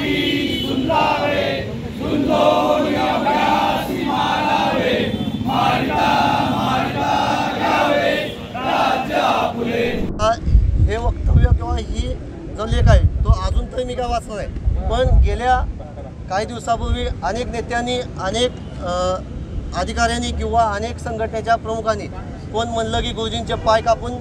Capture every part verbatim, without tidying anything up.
हे वक्तव्य किंवा ही जो लेख आहे तो अजून तरी मी काय वाचला नाही, पण गेल्या काही दिवसापूर्वी अनेक नेत्यांनी, अनेक अधिकाऱ्यांनी किंवा अनेक संघटनेच्या प्रमुखांनी कोण म्हणलं की गुरुजींचे पाय कापून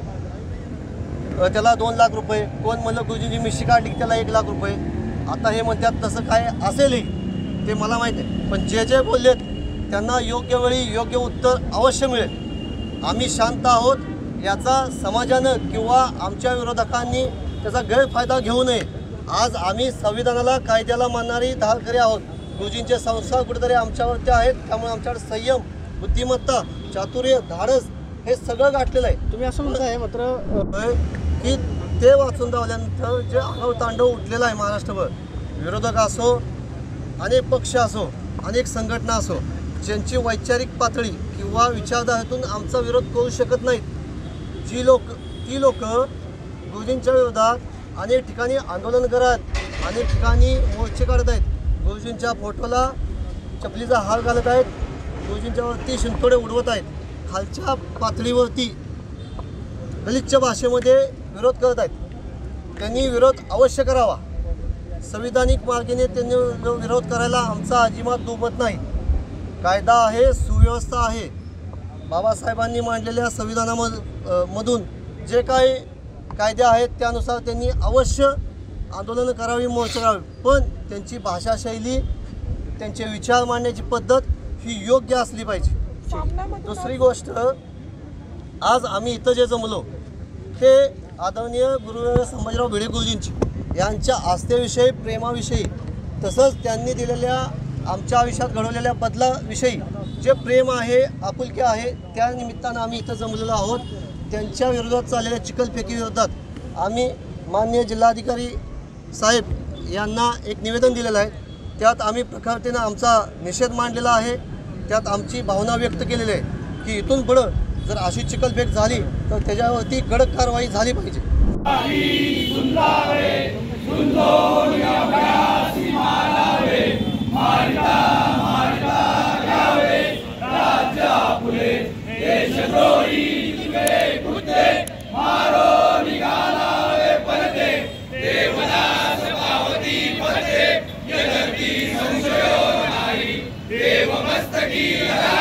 त्याला दोन लाख रुपये, कोण म्हणलं गुरुजींची मिशी काढली की त्याला एक लाख रुपये. आता हे म्हणतात तसं काय असेलही ते मला माहीत आहे, पण जे जे बोललेत त्यांना योग्य वेळी योग्य उत्तर अवश्य मिळेल. आम्ही शांत आहोत याचा समाजानं किंवा आमच्या विरोधकांनी त्याचा गैरफायदा घेऊ नये. आज आम्ही संविधानाला, कायद्याला मानणारी धारकरी आहोत. गुरुजींचे संस्कार कुठेतरी आमच्यावरती आहेत, त्यामुळे आमच्याकडे संयम, बुद्धिमत्ता, चातुर्य, धाडस हे सगळं गाठलेलं आहे. तुम्ही असं म्हणताय मात्र की ते वाचून धावल्यानंतर जे आगव तांडव उठलेलं आहे महाराष्ट्रभर, विरोधक असो, अनेक पक्ष असो, अनेक संघटना असो, ज्यांची वैचारिक पातळी किंवा विचारधारेतून आमचा विरोध करू शकत नाहीत, जी लोक ती लोक गुरुजींच्या विरोधात अनेक ठिकाणी आंदोलन करत, अनेक ठिकाणी मोर्चे काढत आहेत, गुरुजींच्या फोटोला चपलीचा हार घालत आहेत, गुरुजींच्यावरती शिंतोडे उडवत आहेत, खालच्या पातळीवरती गलिच्छ भाषेमध्ये विरोध करत आहेत. त्यांनी विरोध अवश्य करावा. संविधानिक मार्गाने त्यांनी विरोध करायला आमचा अजिबात दुमत नाही. कायदा आहे, सुव्यवस्था आहे. बाबासाहेबांनी मांडलेल्या संविधानामधून जे काही कायदे आहेत त्यानुसार त्यांनी अवश्य आंदोलनं करावी, मोर्चे करावे, पण त्यांची भाषाशैली, त्यांचे विचार मांडण्याची पद्धत ही योग्य असली पाहिजे. दुसरी गोष्ट, आज आम्ही इथं जे जमलो ते आदरणीय गुरु संभाजीराव भिडे गुरुजींची यांच्या आस्थेविषयी, प्रेमाविषयी, तसंच त्यांनी दिलेल्या आमच्या आयुष्यात घडवलेल्या बदलाविषयी जे प्रेम आहे, आपुलकी आहे, त्या निमित्तानं आम्ही इथं जमलेलो आहोत. त्यांच्या विरोधात चाललेल्या चिखलफेकी विरोधात आम्ही माननीय जिल्हाधिकारी साहेब यांना एक निवेदन दिलेलं आहे. त्यात आम्ही प्रखरतेनं आमचा निषेध मांडलेला आहे. त्यात आमची भावना व्यक्त केलेली आहे की इथून पुढं जर अशी चिखलफेक झाली तर त्याच्यावरती कडक कारवाई झाली पाहिजे. देव मस्तकी